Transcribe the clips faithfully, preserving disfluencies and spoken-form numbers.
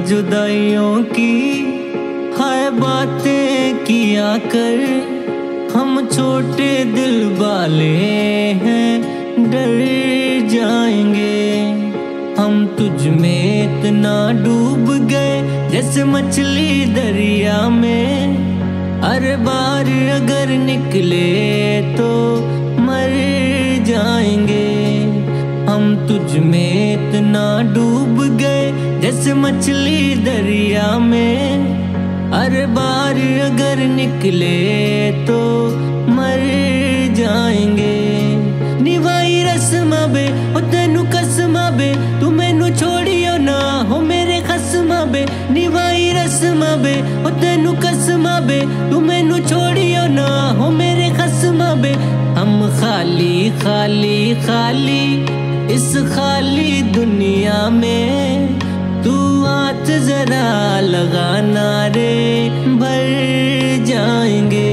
जुदाइयों की हाय बातें किया कर। हम छोटे दिल वाले हैं, डर जाएंगे। हम तुझ में इतना डूब गए जैसे मछली दरिया में, हर बार अगर निकले तो मर जाएंगे। हम तुझ में इतना डूब गए जैसे मछली दरिया में, हर बार अगर निकले तो मर जाएंगे। निभाई रस्मां बे ओ तेनू कसमां बे, तू मैनू छोड़ियो ना हो मेरे खसमां बे। निभाई रस्मां बे ओ तेनू कसमां बे, तू मैनू छोड़ियो ना हो मेरे खसमां बे। हम खाली खाली खाली इस खाली दुनिया में, तू हाथ जरा लगाना रे भर जाएंगे।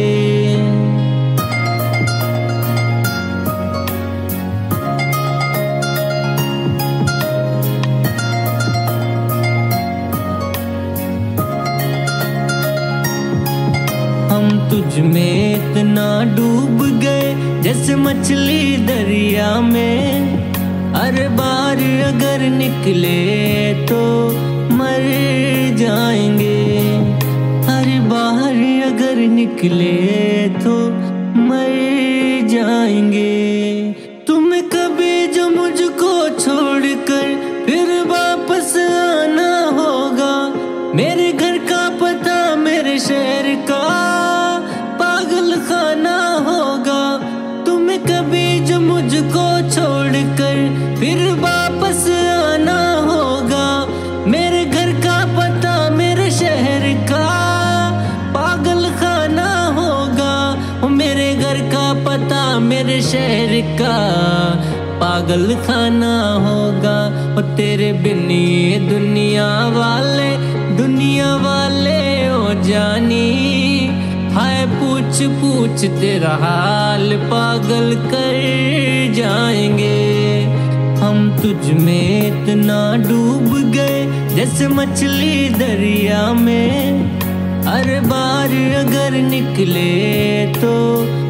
हम तुझ में इतना डूब गए जैसे मछली दरिया में, हर बार अगर निकले तो मर जाएंगे। हर बार अगर निकले तो मर जाएंगे। तुम कभी जो मुझको छोड़कर फिर वापस आना होगा, मेरे घर का पता मेरे शहर का पागल खाना होगा। तुम कभी जो मुझको छोड़कर फिर वापस आना होगा, मेरे घर का पता मेरे शहर का पागल खाना होगा। मेरे घर का पता मेरे शहर का पागल खाना होगा। और तेरे बिन ये दुनिया वाले दुनिया वाले हो जानी, हाय पूछ पूछ तेरा हाल पागल कर जाएंगे। हम तुझ में इतना डूब गए जैसे मछली दरिया में, हर बार अगर निकले तो